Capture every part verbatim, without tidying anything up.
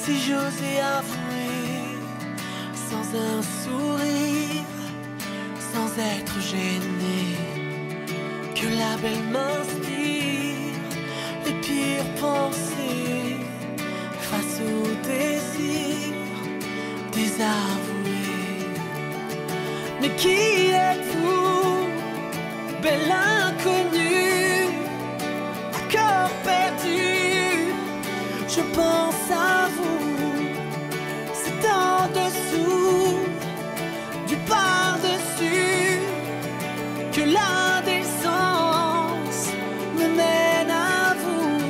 Si j'osais avouer, sans un sourire, sans être gêné, que la belle m'inspire les pires pensées face au désir désavoué. Mais qui êtes-vous, belle inconnue, à cœur perdu? Je pense à vous, c'est en dessous du par-dessus que l'indécence me mène à vous.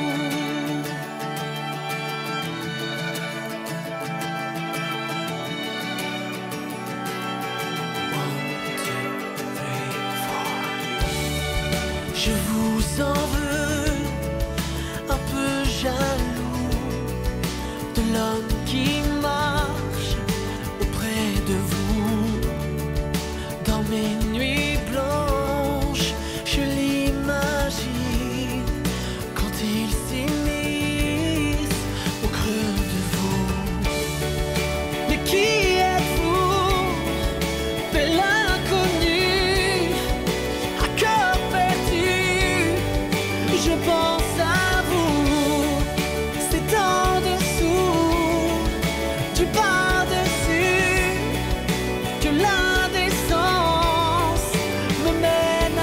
One, two, three, four. Je vous en veux, un peu jaloux de l'homme qui marche auprès de vous. Dans mes nuits blanches, je l'imagine quand il s'immisce au creux de vous. Mais qui êtes-vous, belle inconnue, à cœur perdu? Je pense à vous, c'est en dessous du par-dessus que l'indécence me mène à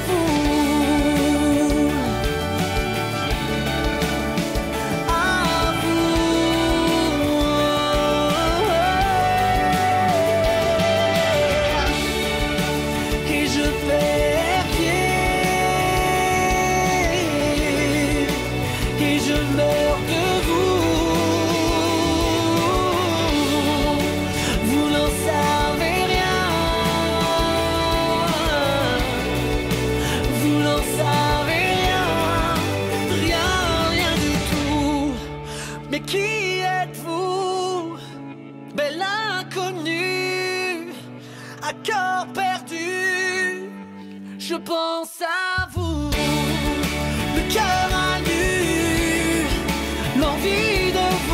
vous. À vous. Et je perds pied, et je meurs de vous. Vous n'en savez rien, vous n'en savez rien, rien, rien du tout. Mais qui êtes-vous, belle inconnue, à cœur perdu? Je pense à vous, le cœur à nu, l'envie de vous.